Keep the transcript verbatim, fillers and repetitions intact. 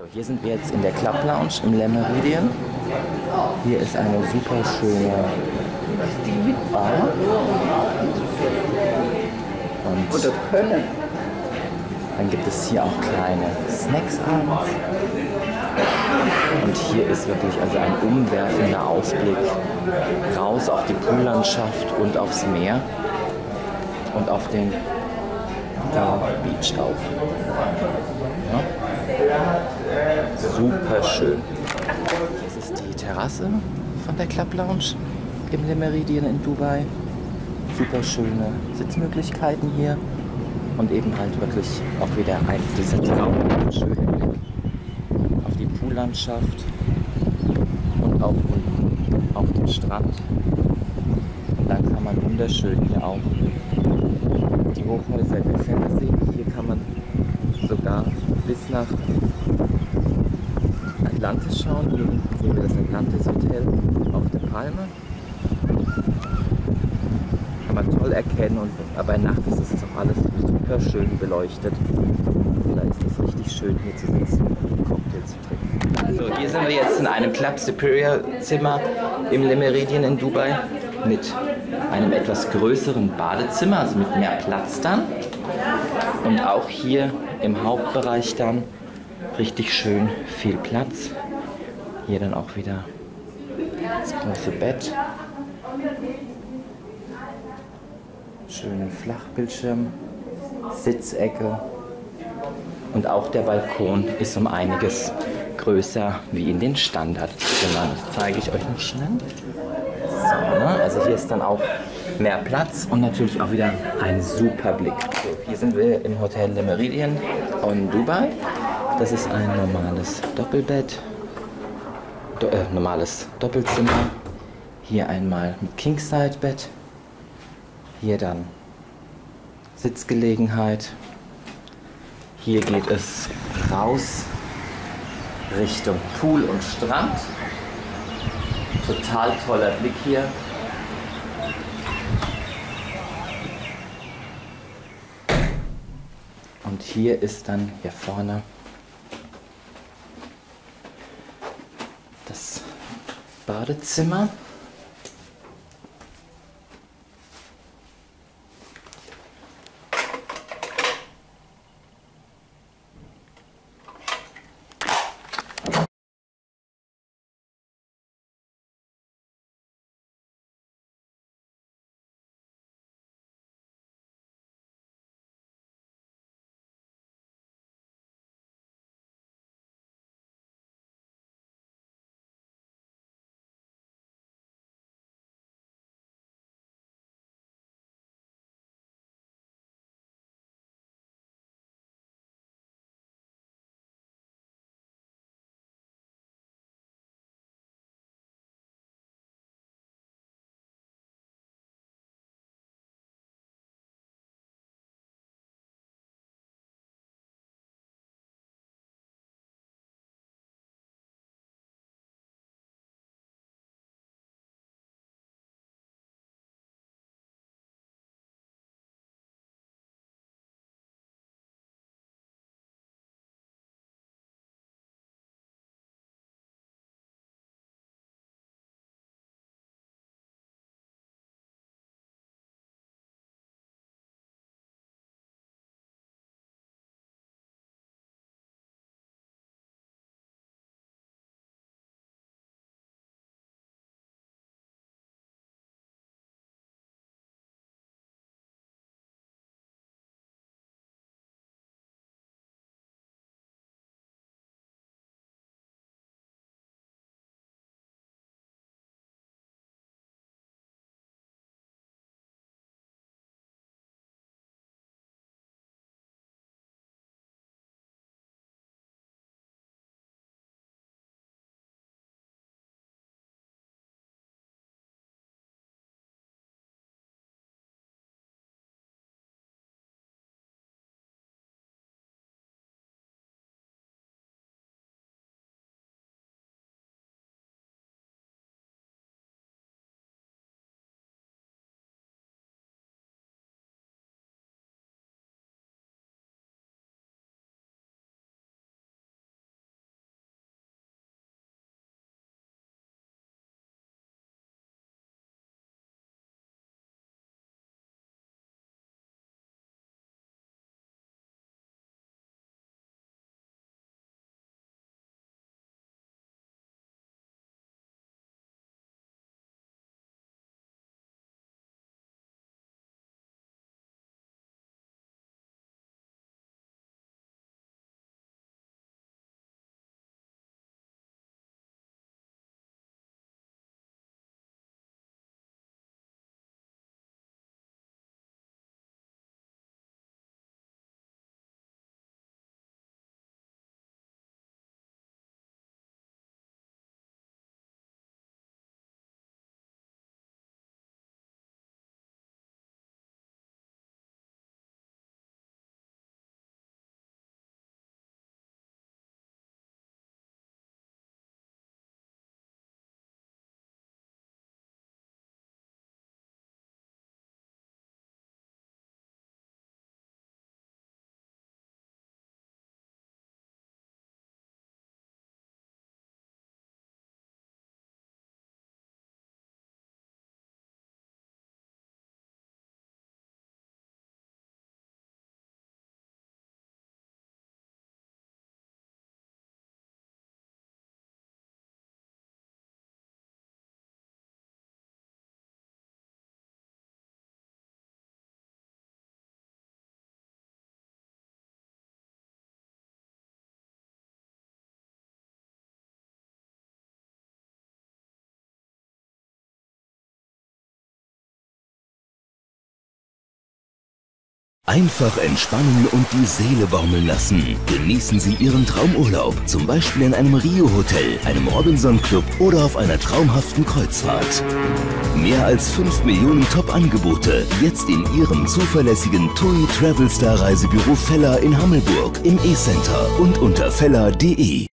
So, hier sind wir jetzt in der Club Lounge im Le Méridien. Hier ist eine super schöne Bar. Und dann gibt es hier auch kleine Snacks abends. Und hier ist wirklich also ein umwerfender Ausblick raus auf die Poollandschaft und aufs Meer und auf den Dark Beach auch. Ja. Super schön. Das ist die Terrasse von der Club Lounge im Le Méridien in Dubai. Super schöne Sitzmöglichkeiten hier und eben halt wirklich auch wieder ein dieser Traum, schönen Blick auf die Poollandschaft und auch unten auf den Strand. Und dann kann man wunderschön hier auch die Hochhäuser der Ferne sehen. Hier kann man sogar bis nach Atlantis schauen. Hier hinten sehen wir das Atlantis Hotel auf der Palme. Kann man toll erkennen, und, aber nachts ist es auch alles super schön beleuchtet. Und da ist es richtig schön hier zu sitzen und einen Cocktail zu trinken. So, hier sind wir jetzt in einem Club Superior Zimmer im Le Méridien in Dubai mit einem etwas größeren Badezimmer, also mit mehr Platz dann. Und auch hier im Hauptbereich dann richtig schön viel Platz. Hier dann auch wieder das große Bett. Schönen Flachbildschirm, Sitzecke. Und auch der Balkon ist um einiges größer wie in den Standardzimmern. Das zeige ich euch noch schnell. So, ne? Also hier ist dann auch mehr Platz und natürlich auch wieder ein super Blick. So, hier sind wir im Hotel Le Méridien in Dubai. Das ist ein normales Doppelbett, do, äh, normales Doppelzimmer. Hier einmal mit King-Side-Bett. Hier dann Sitzgelegenheit. Hier geht es raus Richtung Pool und Strand. Total toller Blick hier. Und hier ist dann hier vorne das Badezimmer. Einfach entspannen und die Seele baumeln lassen. Genießen Sie Ihren Traumurlaub, zum Beispiel in einem Rio-Hotel, einem Robinson-Club oder auf einer traumhaften Kreuzfahrt. Mehr als fünf Millionen Top-Angebote, jetzt in Ihrem zuverlässigen T U I Travel Star Reisebüro Feller in Hammelburg, im E-Center und unter feller punkt de.